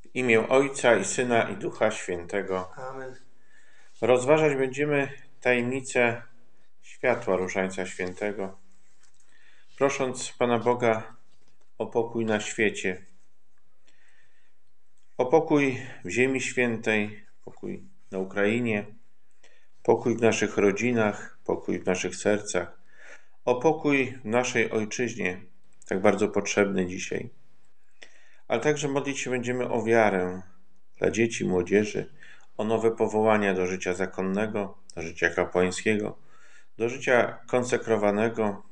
W imię Ojca i Syna i Ducha Świętego. Amen. Rozważać będziemy tajemnicę światła Różańca Świętego, prosząc Pana Boga o pokój na świecie, o pokój w Ziemi Świętej, pokój na Ukrainie, pokój w naszych rodzinach, pokój w naszych sercach, o pokój w naszej Ojczyźnie, tak bardzo potrzebny dzisiaj. Ale także modlić się będziemy o wiarę dla dzieci, młodzieży, o nowe powołania do życia zakonnego, do życia kapłańskiego, do życia konsekrowanego,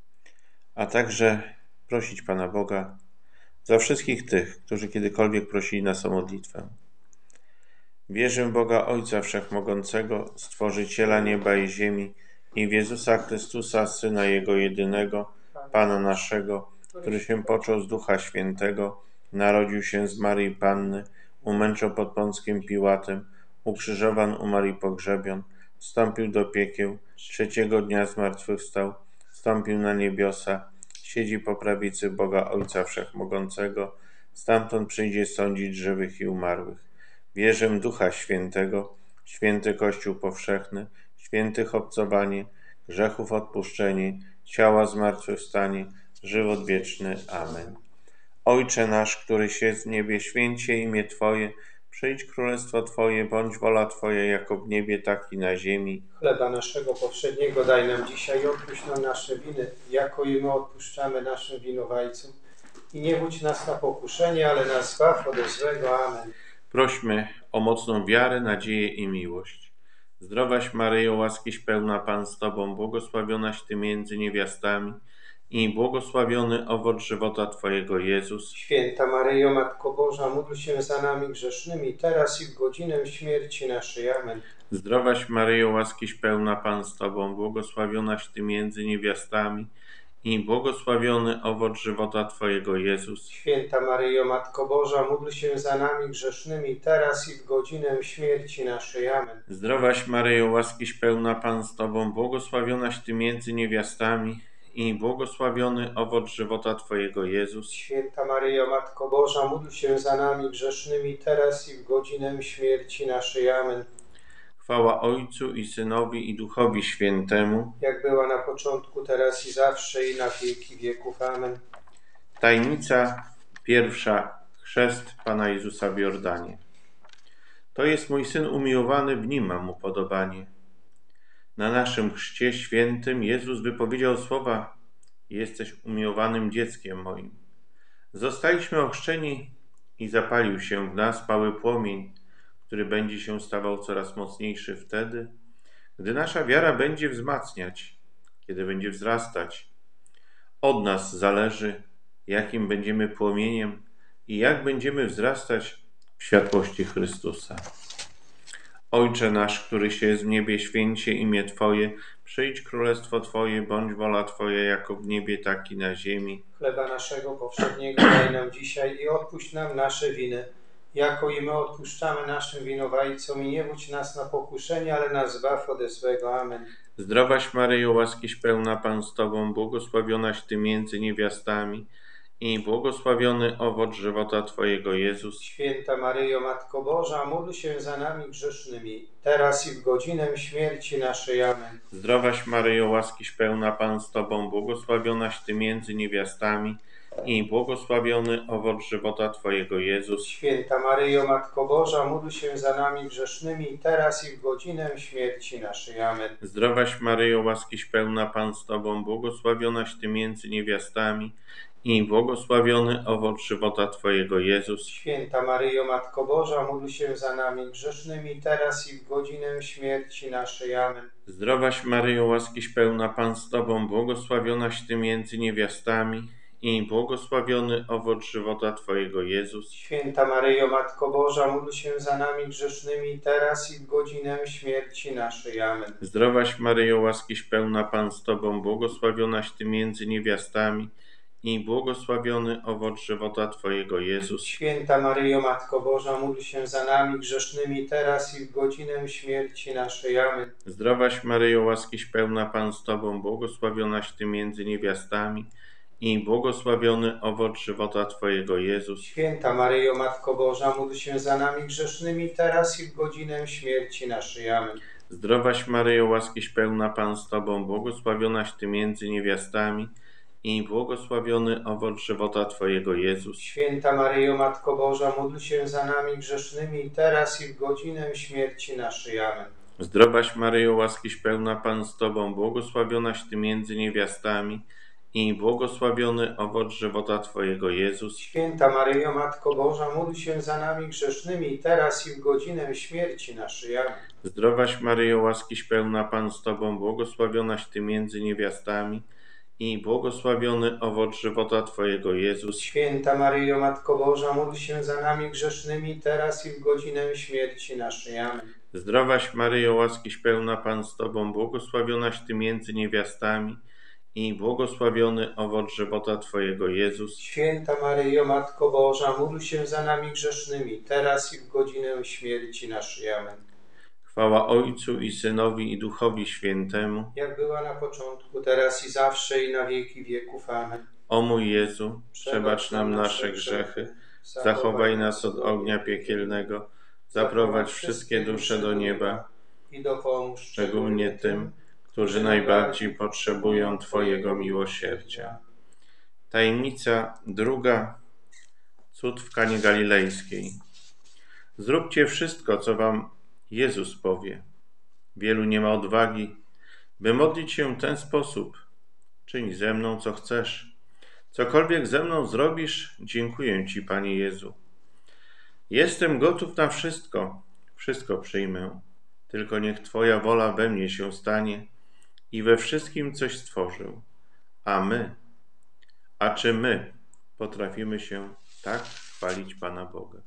a także prosić Pana Boga za wszystkich tych, którzy kiedykolwiek prosili nas o modlitwę. Wierzę w Boga Ojca Wszechmogącego, Stworzyciela nieba i ziemi i w Jezusa Chrystusa, Syna Jego jedynego, Pana naszego, który się począł z Ducha Świętego, narodził się z Maryi Panny, umęczał pod Pąckiem Piłatem, ukrzyżowan, umarł i pogrzebion, wstąpił do piekieł, trzeciego dnia zmartwychwstał, wstąpił na niebiosa, siedzi po prawicy Boga Ojca Wszechmogącego, stamtąd przyjdzie sądzić żywych i umarłych. Wierzę w Ducha Świętego, święty Kościół powszechny, świętych obcowanie, grzechów odpuszczenie, ciała zmartwychwstanie, żywot wieczny. Amen. Ojcze nasz, któryś jest w niebie, święć się imię Twoje, przyjdź królestwo Twoje, bądź wola Twoja, jako w niebie, tak i na ziemi. Chleba naszego powszedniego daj nam dzisiaj i odpuść nam nasze winy, jako i my odpuszczamy naszym winowajcom. I nie wódź nas na pokuszenie, ale nas zbaw ode złego. Amen. Prośmy o mocną wiarę, nadzieję i miłość. Zdrowaś Maryjo, łaskiś pełna, Pan z Tobą, błogosławionaś Ty między niewiastami i błogosławiony owoc żywota Twojego, Jezus. Święta Maryjo, Matko Boża, módl się za nami grzesznymi, teraz i w godzinę śmierci naszej. Amen. Zdrowaś Maryjo, łaskiś pełna, Pan z Tobą, błogosławionaś Ty między niewiastami i błogosławiony owoc żywota Twojego, Jezus. Święta Maryjo, Matko Boża, módl się za nami grzesznymi, teraz i w godzinę śmierci naszej. Amen. Zdrowaś Maryjo, łaskiś pełna, Pan z Tobą, błogosławionaś Ty między niewiastami i błogosławiony owoc żywota Twojego, Jezus. Święta Maryjo, Matko Boża, módl się za nami grzesznymi, teraz i w godzinę śmierci naszej. Amen. Chwała Ojcu i Synowi i Duchowi Świętemu, Jak była na początku, teraz i zawsze, i na wieki wieków. Amen. Tajemnica pierwsza. Chrzest Pana Jezusa w Jordanie. To jest mój Syn umiłowany, w Nim mam upodobanie. Na naszym chrzcie świętym Jezus wypowiedział słowa: jesteś umiłowanym dzieckiem moim. Zostaliśmy ochrzczeni i zapalił się w nas mały płomień, który będzie się stawał coraz mocniejszy wtedy, gdy nasza wiara będzie wzmacniać, kiedy będzie wzrastać. Od nas zależy, jakim będziemy płomieniem i jak będziemy wzrastać w światłości Chrystusa. Ojcze nasz, któryś jest w niebie, święć się imię Twoje, przyjdź królestwo Twoje, bądź wola Twoja, jako w niebie, tak i na ziemi. Chleba naszego powszedniego daj nam dzisiaj i odpuść nam nasze winy, jako i my odpuszczamy naszym winowajcom, i nie wódź nas na pokuszenie, ale nas zbaw ode złego. Amen. Zdrowaś Maryjo, łaskiś pełna, Pan z Tobą, błogosławionaś Ty między niewiastami i błogosławiony owoc żywota Twojego, Jezus. Święta Maryjo, Matko Boża, módl się za nami grzesznymi, teraz i w godzinę śmierci naszej. Amen. Zdrowaś Maryjo, łaskiś pełna, Pan z Tobą, błogosławionaś Ty między niewiastami i błogosławiony owoc żywota Twojego, Jezus. Święta Maryjo, Matko Boża, módl się za nami grzesznymi, teraz i w godzinę śmierci naszej. Amen. Zdrowaś Maryjo, łaskiś pełna, Pan z Tobą, błogosławionaś Ty między niewiastami i błogosławiony owoc żywota Twojego, Jezus. Święta Maryjo, Matko Boża, módl się za nami grzesznymi, teraz i w godzinę śmierci naszej. Amen. Zdrowaś Maryjo, łaskiś pełna, Pan z Tobą, błogosławionaś Ty między niewiastami i błogosławiony owoc żywota Twojego, Jezus. Święta Maryjo, Matko Boża, módl się za nami grzesznymi, teraz i w godzinę śmierci naszej. Amen. Zdrowaś Maryjo, łaskiś pełna, Pan z Tobą, błogosławionaś Ty między niewiastami i błogosławiony owoc żywota Twojego, Jezus. Święta Maryjo, Matko Boża, módl się za nami grzesznymi, teraz i w godzinę śmierci naszej. Amen. Zdrowaś Maryjo, łaskiś pełna, Pan z Tobą, błogosławionaś Ty między niewiastami i błogosławiony owoc żywota Twojego, Jezus. Święta Maryjo, Matko Boża, módl się za nami grzesznymi, teraz i w godzinę śmierci naszej. Amen. Zdrowaś Maryjo, łaskiś pełna, Pan z Tobą, błogosławionaś Ty między niewiastami i błogosławiony owoc żywota Twojego, Jezus. Święta Maryjo, Matko Boża, módl się za nami grzesznymi, teraz i w godzinę śmierci naszej. Amen. Zdrowaś Maryjo, łaskiś pełna, Pan z Tobą, błogosławionaś Ty między niewiastami i błogosławiony owoc żywota Twojego, Jezus. Święta Maryjo, Matko Boża, módl się za nami grzesznymi, teraz i w godzinę śmierci naszej. Amen. Zdrowaś Maryjo, łaskiś pełna, Pan z Tobą, błogosławionaś Ty między niewiastami i błogosławiony owoc żywota Twojego, Jezus. Święta Maryjo, Matko Boża, módl się za nami grzesznymi, teraz i w godzinę śmierci naszej. Amen. Zdrowaś Maryjo, łaskiś pełna, Pan z Tobą, błogosławionaś Ty między niewiastami i błogosławiony owoc żywota Twojego, Jezus. Święta Maryjo, Matko Boża, módl się za nami grzesznymi, teraz i w godzinę śmierci naszej. Amen. Chwała Ojcu i Synowi i Duchowi Świętemu, Jak była na początku, teraz i zawsze i na wieki wieków. Amen. o mój Jezu, przebacz nam nasze grzechy, zachowaj nas od ognia piekielnego, zaprowadź wszystkie dusze do nieba, i dopomóż szczególnie tym, którzy najbardziej potrzebują Twojego miłosierdzia. Tajemnica druga. Cud w Kanie Galilejskiej. Zróbcie wszystko, co wam Jezus powie. Wielu nie ma odwagi, by modlić się w ten sposób. Czyń ze mną, co chcesz. Cokolwiek ze mną zrobisz, dziękuję Ci, Panie Jezu. Jestem gotów na wszystko, wszystko przyjmę. Tylko niech Twoja wola we mnie się stanie i we wszystkim coś stworzył. A czy my potrafimy się tak chwalić Pana Boga?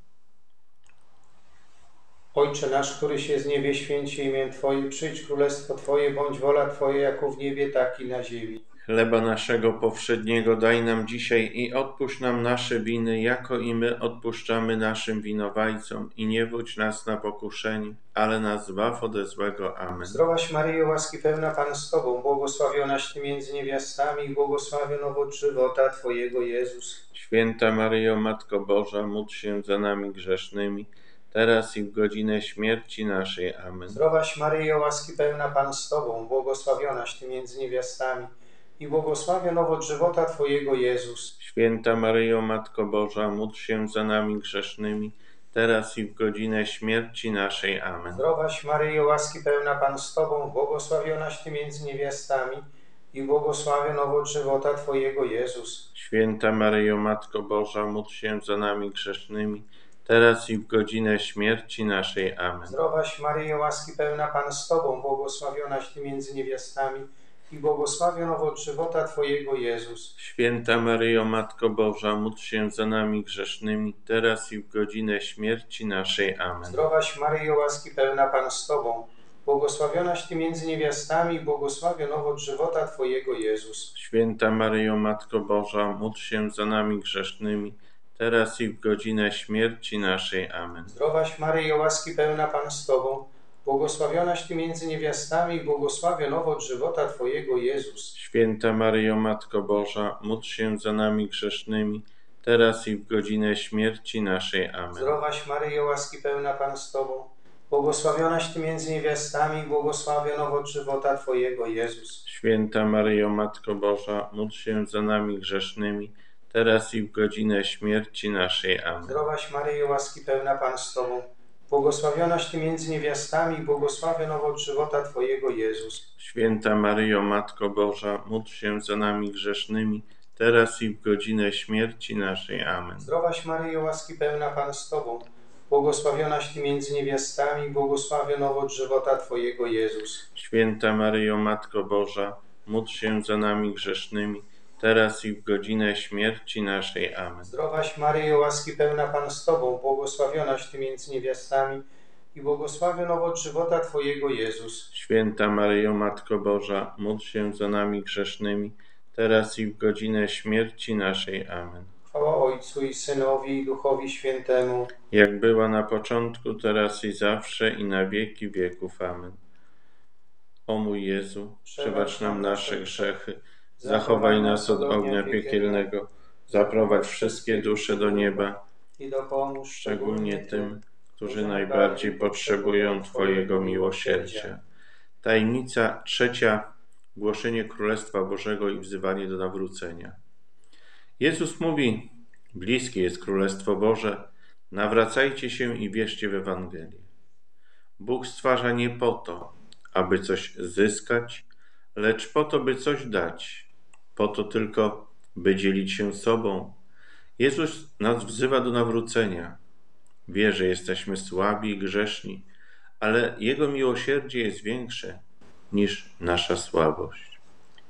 Ojcze nasz, któryś jest w niebie, święć się imię Twoje, przyjdź królestwo Twoje, bądź wola Twoja, jako w niebie, tak i na ziemi. Chleba naszego powszedniego daj nam dzisiaj i odpuść nam nasze winy, jako i my odpuszczamy naszym winowajcom. I nie wódź nas na pokuszenie, ale nas zbaw ode złego. Amen. Zdrowaś Maryjo, łaski pełna, Pan z Tobą, błogosławionaś Ty między niewiastami i błogosławiony owoc żywota Twojego, Jezus. Święta Maryjo, Matko Boża, módl się za nami grzesznymi, teraz i w godzinę śmierci naszej. Amen. Zdrowaś Maryjo, łaski pełna, Pan z Tobą, błogosławionaś Ty między niewiastami i błogosławiony owoc żywota Twojego, Jezus. Święta Maryjo, Matko Boża, módl się za nami grzesznymi, teraz i w godzinę śmierci naszej. Amen. Zdrowaś Maryjo, łaski pełna, Pan z Tobą, błogosławionaś Ty między niewiastami i błogosławiony owoc żywota Twojego, Jezus. Święta Maryjo, Matko Boża, módl się za nami grzesznymi, teraz i w godzinę śmierci naszej. Amen. Zdrowaś Maryjo, łaski pełna, Pan z Tobą, błogosławionaś Ty między niewiastami i błogosławiony owoc żywota Twojego, Jezus. Święta Maryjo, Matko Boża, módl się za nami grzesznymi, teraz i w godzinę śmierci naszej. Amen. Zdrowaś Maryjo, łaski pełna, Pan z Tobą, błogosławionaś Ty między niewiastami i błogosławiony owoc żywota Twojego, Jezus. Święta Maryjo, Matko Boża, módl się za nami grzesznymi, teraz i w godzinę śmierci naszej. Amen. Zdrowaś Maryjo, łaski pełna, Pan z Tobą, błogosławionaś Ty między niewiastami i błogosławiony owoc żywota Twojego, Jezus. Święta Maryjo, Matko Boża, módl się za nami grzesznymi, teraz i w godzinę śmierci naszej. Amen. Zdrowaś Maryjo, łaski pełna, Pan z Tobą, błogosławionaś Ty między niewiastami i błogosławiony owoc żywota Twojego, Jezus. Święta Maryjo, Matko Boża, módl się za nami grzesznymi, teraz i w godzinę śmierci naszej. Amen. Zdrowaś Maryjo, łaski pełna, Pan z Tobą, błogosławionaś Ty między niewiastami i błogosławiony owoc żywota Twojego, Jezus. Święta Maryjo, Matko Boża, módl się za nami grzesznymi, teraz i w godzinę śmierci naszej. Amen. Zdrowaś Maryjo, łaski pełna, Pan z Tobą, błogosławionaś Ty między niewiastami i błogosławiony owoc żywota Twojego, Jezus. Święta Maryjo, Matko Boża, módl się za nami grzesznymi, teraz i w godzinę śmierci naszej. Amen. Zdrowaś Maryjo, łaski pełna, Pan z Tobą, błogosławionaś Ty między niewiastami i błogosławiony owoc żywota Twojego, Jezus. Święta Maryjo, Matko Boża, módl się za nami grzesznymi, teraz i w godzinę śmierci naszej. Amen. Chwała Ojcu i Synowi i Duchowi Świętemu, Jak była na początku, teraz i zawsze, i na wieki wieków. Amen. O mój Jezu, przebacz nam nasze grzechy, Zachowaj nas od ognia piekielnego, zaprowadź wszystkie dusze do nieba i dopomóż szczególnie tym, którzy najbardziej potrzebują Twojego miłosierdzia. Tajemnica trzecia. Głoszenie Królestwa Bożego i wzywanie do nawrócenia. Jezus mówi: bliskie jest Królestwo Boże, nawracajcie się i wierzcie w Ewangelię. Bóg stwarza nie po to, aby coś zyskać, lecz po to, by coś dać. Po to tylko, by dzielić się sobą. Jezus nas wzywa do nawrócenia. Wie, że jesteśmy słabi i grzeszni, ale Jego miłosierdzie jest większe niż nasza słabość.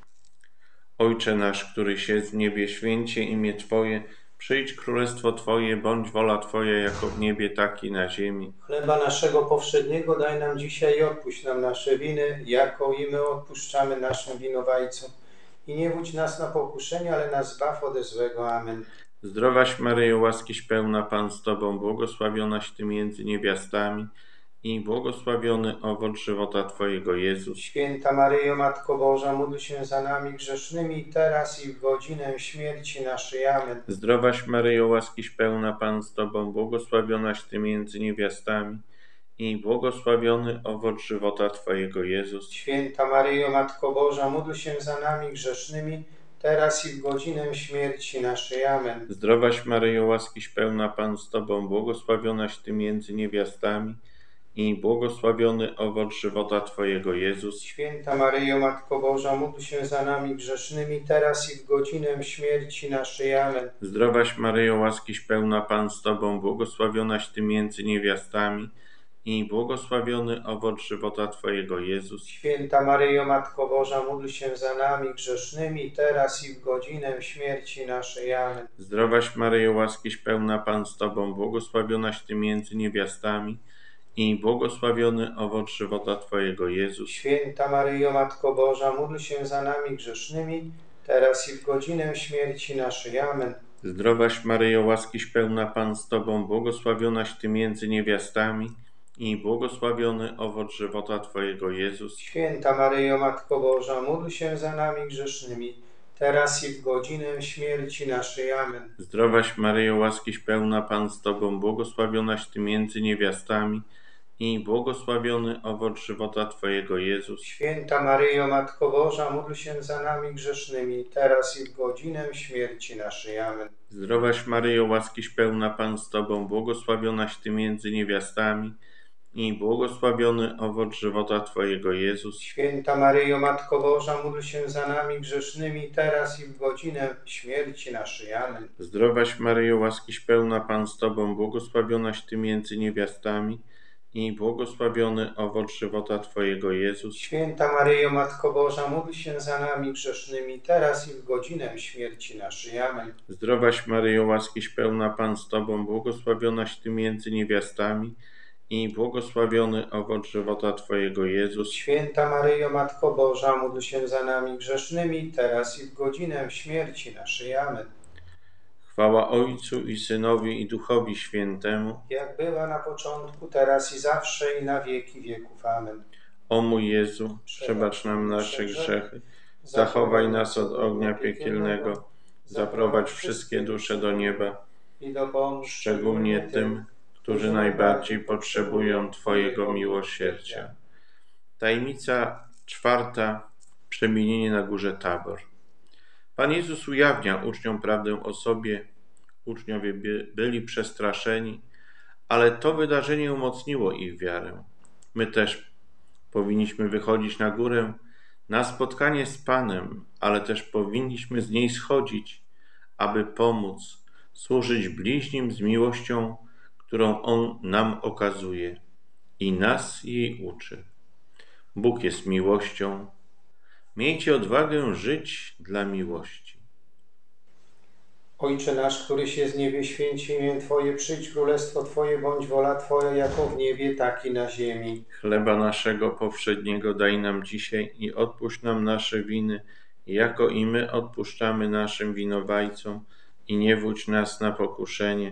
Ojcze nasz, któryś jest w niebie, święcie imię Twoje, przyjdź królestwo Twoje, bądź wola Twoja jako w niebie, tak i na ziemi. Chleba naszego powszedniego daj nam dzisiaj i odpuść nam nasze winy, jako i my odpuszczamy naszym winowajcom. I nie wódź nas na pokuszenie, ale nas zbaw ode złego. Amen. Zdrowaś Maryjo, łaskiś pełna, Pan z Tobą, błogosławionaś Ty między niewiastami i błogosławiony owoc żywota Twojego, Jezus. Święta Maryjo, Matko Boża, módl się za nami grzesznymi, teraz i w godzinę śmierci naszej. Amen. Zdrowaś Maryjo, łaskiś pełna, Pan z Tobą, błogosławionaś Ty między niewiastami i błogosławiony owoc żywota Twojego, Jezus. Święta Maryjo, Matko Boża, módl się za nami grzesznymi, teraz i w godzinę śmierci naszej. Amen. Zdrowaś Maryjo, łaskiś pełna, Pan z Tobą, błogosławionaś Ty między niewiastami i błogosławiony owoc żywota Twojego, Jezus. Święta Maryjo, Matko Boża, módl się za nami grzesznymi, teraz i w godzinę śmierci naszej. Amen. Zdrowaś Maryjo, łaskiś pełna, Pan z Tobą, błogosławionaś Ty między niewiastami i błogosławiony owoc żywota Twojego, Jezus. Święta Maryjo, Matko Boża, módl się za nami grzesznymi, teraz i w godzinę śmierci naszej. Amen. Zdrowaś Maryjo, łaskiś pełna, Pan z Tobą, błogosławionaś Ty między niewiastami i błogosławiony owoc żywota Twojego, Jezus. Święta Maryjo, Matko Boża, módl się za nami grzesznymi, teraz i w godzinę śmierci naszej. Amen. Zdrowaś Maryjo, łaskiś pełna, Pan z Tobą, błogosławionaś Ty między niewiastami i błogosławiony owoc żywota Twojego, Jezus. Święta Maryjo, Matko Boża, módl się za nami grzesznymi, teraz i w godzinę śmierci naszej. Amen. Zdrowaś Maryjo, łaskiś pełna, Pan z Tobą, błogosławionaś Ty między niewiastami i błogosławiony owoc żywota Twojego, Jezus. Święta Maryjo, Matko Boża, módl się za nami grzesznymi, teraz i w godzinę śmierci naszej. Amen. Zdrowaś Maryjo, łaskiś pełna, Pan z Tobą, błogosławionaś Ty między niewiastami i błogosławiony owoc żywota Twojego, Jezus. Święta Maryjo, Matko Boża, módl się za nami grzesznymi, teraz i w godzinę śmierci naszej. Amen. Zdrowaś Maryjo, łaskiś pełna, Pan z Tobą, błogosławionaś Ty między niewiastami i błogosławiony owoc żywota Twojego, Jezus. Święta Maryjo, Matko Boża, módl się za nami grzesznymi, teraz i w godzinę śmierci naszej. Amen. Zdrowaś Maryjo, łaskiś pełna, Pan z Tobą, błogosławionaś Ty między niewiastami i błogosławiony owoc żywota Twojego, Jezus. Święta Maryjo, Matko Boża, módl się za nami grzesznymi, teraz i w godzinę śmierci naszej. Amen. Chwała Ojcu i Synowi i Duchowi Świętemu, Jak była na początku, teraz i zawsze i na wieki wieków. Amen. O mój Jezu, przebacz nam nasze grzechy, zachowaj nas od ognia piekielnego, zaprowadź wszystkie dusze do nieba, i dopomóż szczególnie tym, którzy najbardziej potrzebują Twojego miłosierdzia. Tajemnica czwarta. Przemienienie na górze Tabor. Pan Jezus ujawnia uczniom prawdę o sobie. Uczniowie byli przestraszeni, ale to wydarzenie umocniło ich wiarę. My też powinniśmy wychodzić na górę, na spotkanie z Panem, ale też powinniśmy z niej schodzić, aby pomóc, służyć bliźnim z miłością, którą On nam okazuje i nas jej uczy. Bóg jest miłością. Miejcie odwagę żyć dla miłości. Ojcze nasz, któryś jest w niebie, święci imię Twoje, przyjdź królestwo Twoje, bądź wola Twoja, jako w niebie, tak i na ziemi. Chleba naszego powszedniego daj nam dzisiaj i odpuść nam nasze winy, jako i my odpuszczamy naszym winowajcom. I nie wódź nas na pokuszenie,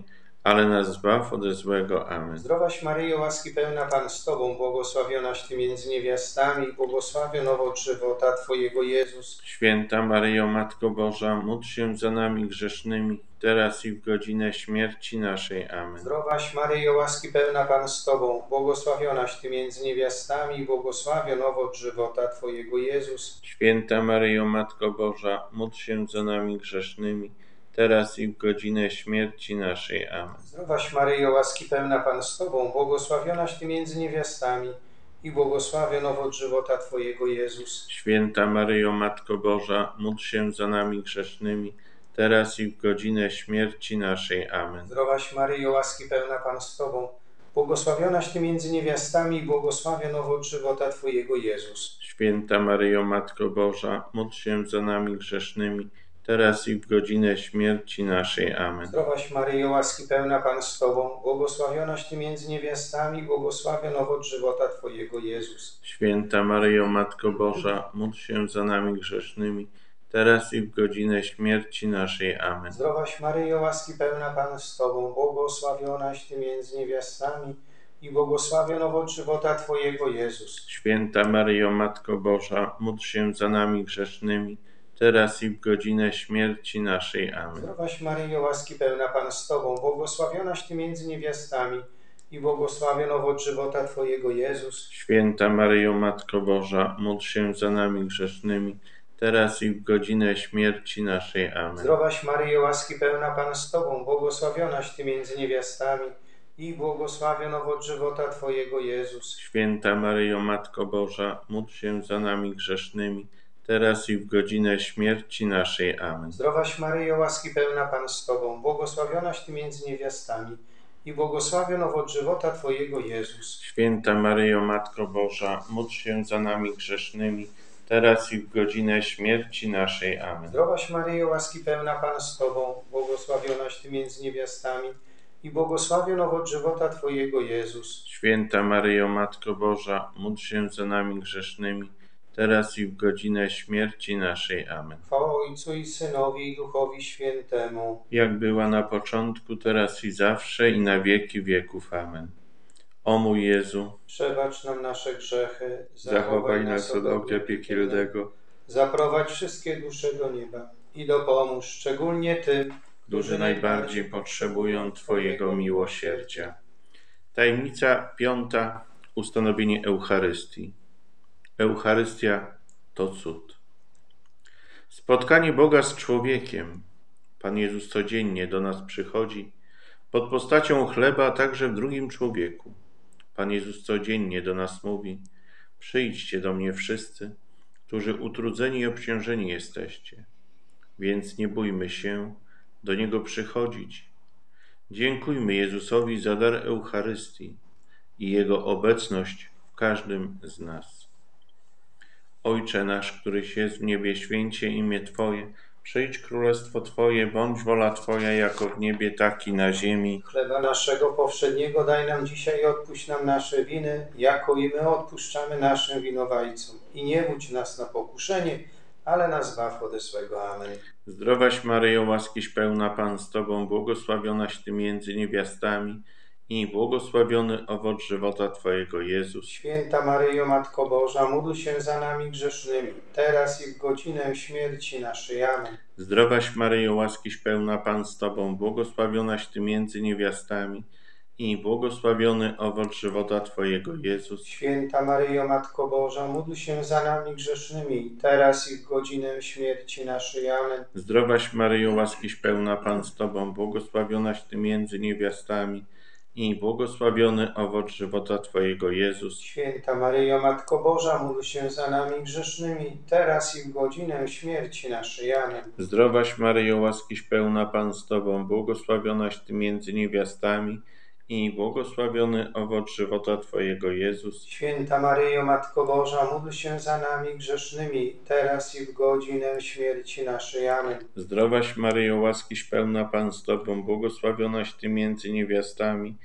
ale nas zbaw ode złego. Amen. Zdrowaś Maryjo, łaski pełna Pan z Tobą, błogosławionaś Ty między niewiastami, błogosławiony owoc żywota Twojego Jezus. Święta Maryjo, Matko Boża, módl się za nami grzesznymi, teraz i w godzinę śmierci naszej. Amen. Zdrowaś Maryjo, łaski pełna Pan z Tobą, błogosławionaś Ty między niewiastami, błogosławiony owoc żywota Twojego Jezus. Święta Maryjo, Matko Boża, módl się za nami grzesznymi, teraz i w godzinę śmierci naszej. Amen. Zdrowaś Maryjo, łaski pełna Pan z Tobą, błogosławionaś Ty między niewiastami i błogosławiony owoc żywota Twojego Jezus. Święta Maryjo, Matko Boża, módl się za nami grzesznymi, teraz i w godzinę śmierci naszej. Amen. Zdrowaś Maryjo, łaski pełna Pan z Tobą, błogosławionaś Ty między niewiastami i błogosławiony owoc żywota Twojego Jezus. Święta Maryjo, Matko Boża, módl się za nami grzesznymi, teraz i w godzinę śmierci naszej. Amen. Zdrowaś Maryjo, łaski pełna Pan z Tobą, błogosławionaś Ty między niewiastami, błogosławiony owoc żywota Twojego Jezus. Święta Maryjo, Matko Boża, módl się za nami grzesznymi, teraz i w godzinę śmierci naszej. Amen. Zdrowaś Maryjo, łaski pełna Pan z Tobą, błogosławionaś Ty między niewiastami i błogosławiony owoc żywota Twojego Jezus. Święta Maryjo, Matko Boża, módl się za nami grzesznymi, teraz i w godzinę śmierci naszej. Amen. Zdrowaś Maryjo, łaski pełna Pan z Tobą, błogosławionaś Ty między niewiastami i błogosławiony owoc żywota Twojego Jezus. Święta Maryjo, Matko Boża, módl się za nami grzesznymi, teraz i w godzinę śmierci naszej. Amen. Zdrowaś Maryjo, łaski pełna Pan z Tobą, błogosławionaś Ty między niewiastami i błogosławiony owoc żywota Twojego Jezus. Święta Maryjo, Matko Boża, módl się za nami grzesznymi, teraz i w godzinę śmierci naszej. Amen. Zdrowaś Maryjo, łaski pełna Pan z Tobą, błogosławionaś Ty między niewiastami i błogosławiony owoc żywota Twojego Jezus. Święta Maryjo, Matko Boża, módl się za nami grzesznymi, teraz i w godzinę śmierci naszej. Amen. Zdrowaś Maryjo, łaski pełna Pan z Tobą, błogosławionaś Ty między niewiastami i błogosławiony owoc żywota Twojego Jezus. Święta Maryjo, Matko Boża, módl się za nami grzesznymi, teraz i w godzinę śmierci naszej. Amen. Chwała Ojcu i Synowi i Duchowi Świętemu. Jak była na początku, teraz i zawsze, i na wieki wieków. Amen. O mój Jezu, Przebacz nam nasze grzechy, zachowaj nas od ognia piekielnego, zaprowadź wszystkie dusze do nieba i dopomóż szczególnie tym, którzy najbardziej potrzebują Twojego miłosierdzia. Tajemnica piąta. Ustanowienie Eucharystii. Eucharystia to cud. Spotkanie Boga z człowiekiem. Pan Jezus codziennie do nas przychodzi pod postacią chleba, także w drugim człowieku. Pan Jezus codziennie do nas mówi: przyjdźcie do mnie wszyscy, którzy utrudzeni i obciążeni jesteście. Więc nie bójmy się do Niego przychodzić. Dziękujmy Jezusowi za dar Eucharystii i Jego obecność w każdym z nas. Ojcze nasz, któryś jest w niebie, święcie imię Twoje, przyjdź królestwo Twoje, bądź wola Twoja jako w niebie, tak i na ziemi. Chleba naszego powszedniego daj nam dzisiaj i odpuść nam nasze winy, jako i my odpuszczamy naszym winowajcom. I nie wódź nas na pokuszenie, ale nas zbaw ode złego. Amen. Zdrowaś Maryjo, łaskiś pełna, Pan z Tobą, błogosławionaś Ty między niewiastami i błogosławiony owoc żywota Twojego, Jezus. Święta Maryjo, Matko Boża, módl się za nami grzesznymi, teraz i w godzinę śmierci naszej. Amen. Zdrowaś Maryjo, łaskiś pełna, Pan z Tobą, błogosławionaś Ty między niewiastami i błogosławiony owoc żywota Twojego, Jezus. Święta Maryjo, Matko Boża, módl się za nami grzesznymi, teraz i w godzinę śmierci naszej. Amen. Zdrowaś Maryjo, łaskiś pełna, Pan z Tobą, błogosławionaś Ty między niewiastami i błogosławiony owoc żywota Twojego, Jezus. Święta Maryjo, Matko Boża, módl się za nami grzesznymi, teraz i w godzinę śmierci naszej. Amen. Zdrowaś Maryjo, łaskiś pełna, Pan z Tobą, błogosławionaś Ty między niewiastami i błogosławiony owoc żywota Twojego, Jezus. Święta Maryjo, Matko Boża, módl się za nami grzesznymi, teraz i w godzinę śmierci naszej. Amen. Zdrowaś Maryjo, łaskiś pełna, Pan z Tobą, błogosławionaś Ty między niewiastami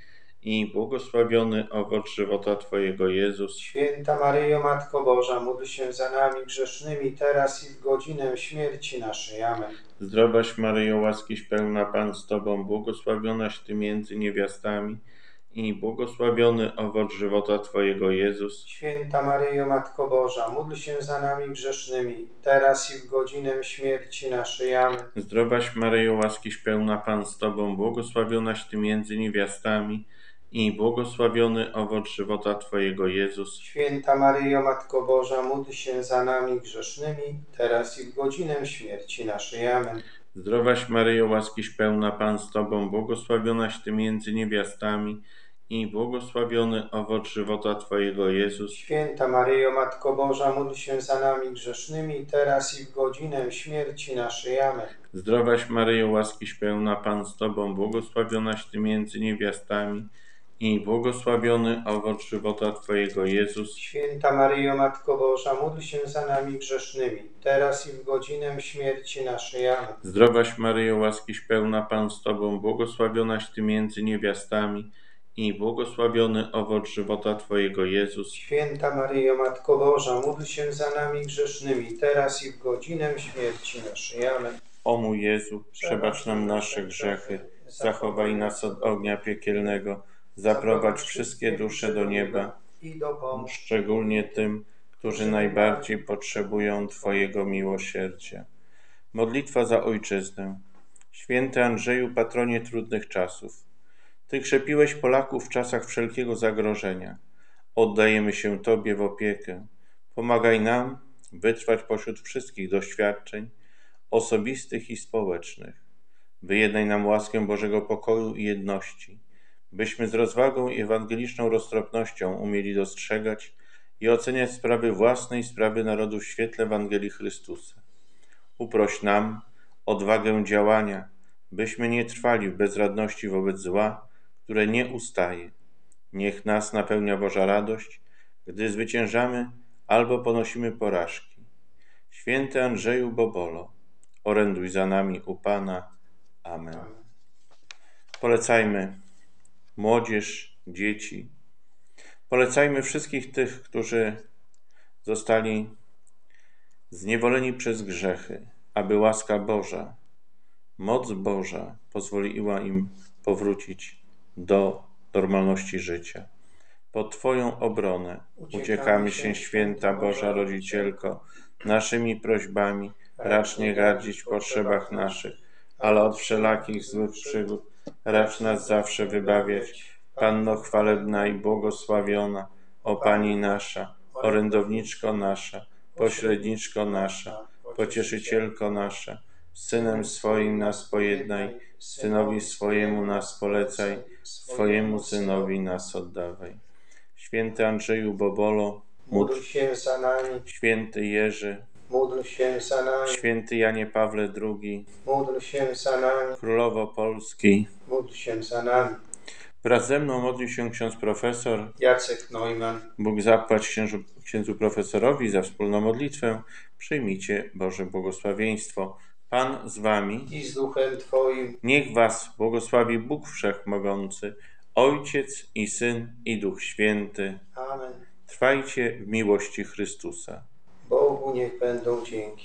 i błogosławiony owoc żywota Twojego, Jezus. Święta Maryjo, Matko Boża, módl się za nami grzesznymi, teraz i w godzinę śmierci naszej. Amen. Zdrowaś Maryjo, łaskiś pełna, Pan z Tobą, błogosławionaś Ty między niewiastami i błogosławiony owoc żywota Twojego, Jezus. Święta Maryjo, Matko Boża, módl się za nami grzesznymi, teraz i w godzinę śmierci naszej. Amen. Zdrowaś Maryjo, łaskiś pełna, Pan z Tobą, błogosławionaś Ty między niewiastami i błogosławiony owoc żywota Twojego, Jezus. Święta Maryjo, Matko Boża, módl się za nami grzesznymi, teraz i w godzinę śmierci naszej. Amen. Zdrowaś Maryjo, łaskiś pełna, Pan z Tobą, błogosławionaś Ty między niewiastami i błogosławiony owoc żywota Twojego, Jezus. Święta Maryjo, Matko Boża, módl się za nami grzesznymi, teraz i w godzinę śmierci naszej. Amen. Zdrowaś Maryjo, łaskiś pełna, Pan z Tobą, błogosławionaś Ty między niewiastami i błogosławiony owoc żywota Twojego, Jezus. Święta Maryjo, Matko Boża, módl się za nami grzesznymi, teraz i w godzinę śmierci naszej. Amen. Zdrowaś Maryjo, łaskiś pełna, Pan z Tobą, błogosławionaś Ty między niewiastami i błogosławiony owoc żywota Twojego, Jezus. Święta Maryjo, Matko Boża, módl się za nami grzesznymi, teraz i w godzinę śmierci naszej. Amen. O mój Jezu, przebacz nam nasze grzechy, zachowaj nas od ognia piekielnego, zaprowadź wszystkie dusze do nieba, i dopomóż szczególnie tym, którzy najbardziej potrzebują Twojego miłosierdzia. Modlitwa za Ojczyznę. Święty Andrzeju, patronie trudnych czasów, Ty krzepiłeś Polaków w czasach wszelkiego zagrożenia. Oddajemy się Tobie w opiekę. Pomagaj nam wytrwać pośród wszystkich doświadczeń osobistych i społecznych. Wyjednaj nam łaskę Bożego pokoju i jedności, byśmy z rozwagą i ewangeliczną roztropnością umieli dostrzegać i oceniać sprawy własne i sprawy narodu w świetle Ewangelii Chrystusa. Uproś nam odwagę działania, byśmy nie trwali w bezradności wobec zła, które nie ustaje. Niech nas napełnia Boża radość, gdy zwyciężamy albo ponosimy porażki. Święty Andrzeju Bobolo, oręduj za nami u Pana. Amen. Polecajmy młodzież, dzieci. Polecajmy wszystkich tych, którzy zostali zniewoleni przez grzechy, aby łaska Boża, moc Boża pozwoliła im powrócić do normalności życia. Pod Twoją obronę uciekamy się, święta Boża Rodzicielko, naszymi prośbami racz nie gardzić w potrzebach naszych, ale od wszelakich złych przygód racz nas zawsze wybawiać. Panno chwalebna i błogosławiona, o Pani nasza, orędowniczko nasza, pośredniczko nasza, pocieszycielko nasza, z Synem swoim nas pojednaj, Synowi swojemu nas polecaj, swojemu Synowi nas oddawaj. Święty Andrzeju Bobolo, módl się za nami. Święty Jerzy, módl się za nami. Święty Janie Pawle II, módl się za nami. Królowo Polski, módl się za nami. Wraz ze mną modlił się ksiądz profesor Jacek Neumann. Bóg zapłać księdzu profesorowi za wspólną modlitwę. Przyjmijcie Boże błogosławieństwo. Pan z wami i z duchem Twoim. Niech was błogosławi Bóg Wszechmogący, Ojciec i Syn i Duch Święty. Amen. Trwajcie w miłości Chrystusa. Bogu niech będą dzięki.